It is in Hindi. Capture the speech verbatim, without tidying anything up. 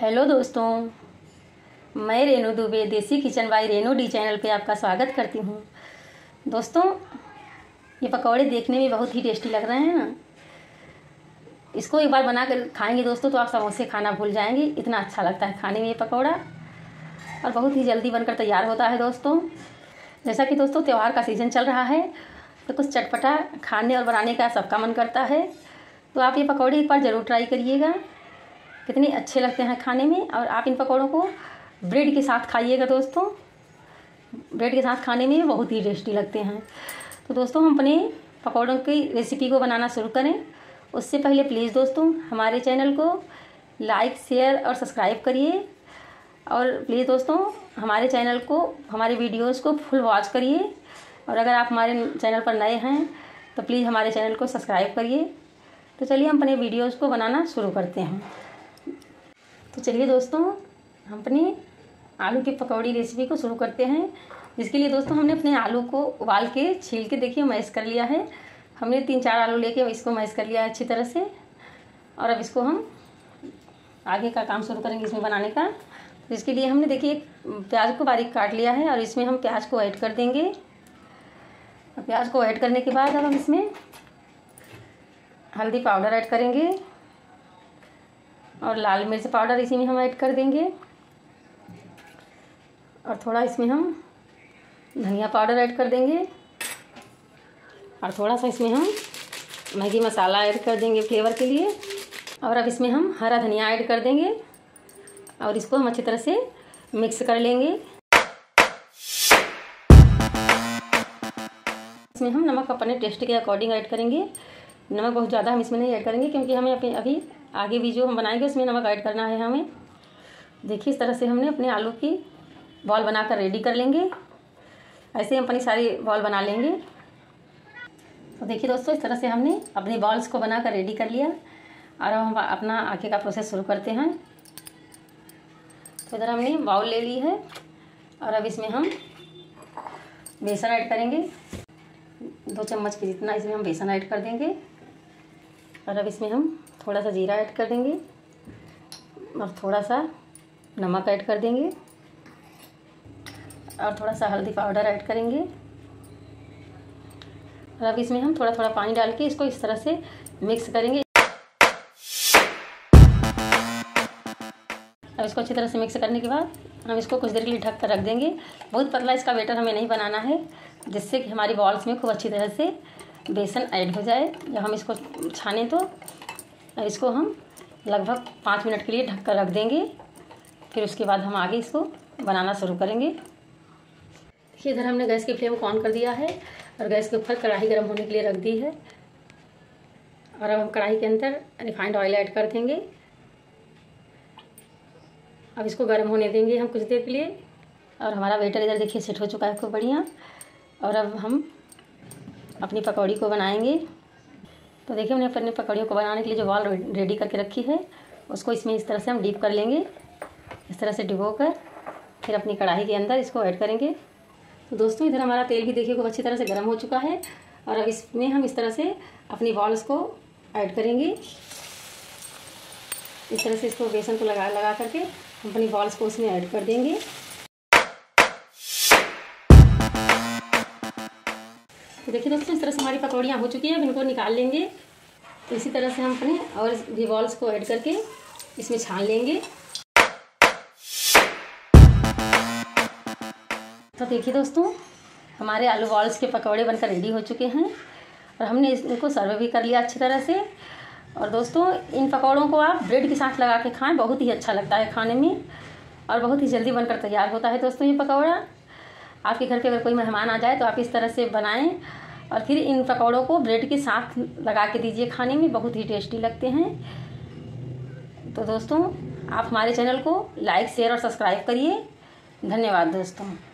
हेलो दोस्तों, मैं Renu Dubey Desi kitchen by Renu D channel पे आपका स्वागत करती हूँ। दोस्तों, ये पकौड़े देखने में बहुत ही टेस्टी लग रहे हैं ना। इसको एक बार बना कर खाएंगे दोस्तों तो आप समोसे खाना भूल जाएंगे, इतना अच्छा लगता है खाने में ये पकौड़ा। और बहुत ही जल्दी बनकर तैयार होता है दोस्तों। जैसा कि दोस्तों त्यौहार का सीज़न चल रहा है तो कुछ चटपटा खाने और बनाने का सबका मन करता है, तो आप ये पकौड़े एक बार ज़रूर ट्राई करिएगा। कितने अच्छे लगते हैं खाने में। और आप इन पकौड़ों को ब्रेड के साथ खाइएगा दोस्तों, ब्रेड के साथ खाने में बहुत ही टेस्टी लगते हैं। तो दोस्तों, हम अपने पकौड़ों की रेसिपी को बनाना शुरू करें उससे पहले प्लीज़ दोस्तों हमारे चैनल को लाइक शेयर और सब्सक्राइब करिए। और प्लीज़ दोस्तों हमारे चैनल को, हमारे वीडियोस को फुल वॉच करिए। और अगर आप हमारे चैनल पर नए हैं तो प्लीज़ हमारे चैनल को सब्सक्राइब करिए। तो चलिए हम अपने वीडियोस को बनाना शुरू करते हैं। तो चलिए दोस्तों हम अपनी आलू की पकौड़ी रेसिपी को शुरू करते हैं। जिसके लिए दोस्तों हमने अपने आलू को उबाल के छील के देखिए मैश कर लिया है। हमने तीन चार आलू लेके इसको मैश कर लिया है अच्छी तरह से। और अब इसको हम आगे का काम शुरू करेंगे इसमें बनाने का। तो इसके लिए हमने देखिए एक प्याज को बारीक काट लिया है और इसमें हम प्याज को ऐड कर देंगे। और प्याज को ऐड करने के बाद अब हम इसमें हल्दी पाउडर ऐड करेंगे और लाल मिर्च पाउडर इसी में हम ऐड कर देंगे। और थोड़ा इसमें हम धनिया पाउडर ऐड कर देंगे और थोड़ा सा इसमें हम मैगी मसाला ऐड कर देंगे फ्लेवर के लिए। और अब इसमें हम हरा धनिया ऐड कर देंगे और इसको हम अच्छी तरह से मिक्स कर लेंगे। इसमें हम नमक अपने टेस्ट के अकॉर्डिंग ऐड करेंगे। नमक बहुत ज़्यादा हम इसमें नहीं ऐड करेंगे क्योंकि हमें अभी अभी आगे भी जो हम बनाएंगे उसमें नमक ऐड करना है हमें। देखिए इस तरह से हमने अपने आलू की बॉल बनाकर रेडी कर लेंगे। ऐसे हम अपनी सारी बॉल बना लेंगे। तो देखिए दोस्तों इस तरह से हमने अपनी बॉल्स को बनाकर रेडी कर लिया। और अब हम अपना आगे का प्रोसेस शुरू करते हैं। तो इधर हमने बाउल ले ली है और अब इसमें हम बेसन ऐड करेंगे। दो चम्मच के जितना इसमें हम बेसन ऐड कर देंगे। और अब इसमें हम थोड़ा सा जीरा ऐड कर देंगे और थोड़ा सा नमक ऐड कर देंगे और थोड़ा सा हल्दी पाउडर ऐड करेंगे। और अब इसमें हम थोड़ा थोड़ा पानी डाल के इसको इस तरह से मिक्स करेंगे। अब इसको अच्छी तरह से मिक्स करने के बाद हम इसको कुछ देर के लिए ढक कर रख देंगे। बहुत पतला इसका बैटर हमें नहीं बनाना है, जिससे कि हमारी बॉल्स में खूब अच्छी तरह से बेसन ऐड हो जाए। जब हम इसको छाने तो इसको हम लगभग पाँच मिनट के लिए ढक कर रख देंगे। फिर उसके बाद हम आगे इसको बनाना शुरू करेंगे। देखिए इधर हमने गैस की फ्लेम को ऑन कर दिया है और गैस के ऊपर कढ़ाई गर्म होने के लिए रख दी है। और अब हम कढ़ाई के अंदर रिफाइंड ऑयल ऐड कर देंगे। अब इसको गर्म होने देंगे हम कुछ देर के लिए। और हमारा बैटर इधर देखिए सेट हो चुका है खूब बढ़िया। और अब हम अपनी पकौड़ी को बनाएंगे। तो देखिए हमने अपनी पकौड़ियों को बनाने के लिए जो बॉल रेडी करके रखी है उसको इसमें इस तरह से हम डीप कर लेंगे। इस तरह से डिबो कर फिर अपनी कढ़ाई के अंदर इसको ऐड करेंगे। तो दोस्तों इधर हमारा तेल भी देखिए खूब अच्छी तरह से गर्म हो चुका है। और अब इसमें हम इस तरह से अपनी बॉल्स को ऐड करेंगे। इस तरह से इसको बेसन को लगा लगा करके हम अपनी बॉल्स को उसमें ऐड कर देंगे। तो देखिए दोस्तों इस तरह से हमारी पकौड़ियाँ हो चुकी हैं। अब इनको निकाल लेंगे। तो इसी तरह से हम अपने और भी बॉल्स को ऐड करके इसमें छान लेंगे। तो देखिए दोस्तों हमारे आलू बॉल्स के पकौड़े बनकर रेडी हो चुके हैं और हमने इनको सर्व भी कर लिया अच्छी तरह से। और दोस्तों इन पकौड़ों को आप ब्रेड के साथ लगा के खाएं, बहुत ही अच्छा लगता है खाने में और बहुत ही जल्दी बनकर तैयार होता है दोस्तों ये पकौड़ा। आपके घर पे अगर कोई मेहमान आ जाए तो आप इस तरह से बनाएं और फिर इन पकौड़ों को ब्रेड के साथ लगा के दीजिए, खाने में बहुत ही टेस्टी लगते हैं। तो दोस्तों आप हमारे चैनल को लाइक शेयर और सब्सक्राइब करिए। धन्यवाद दोस्तों।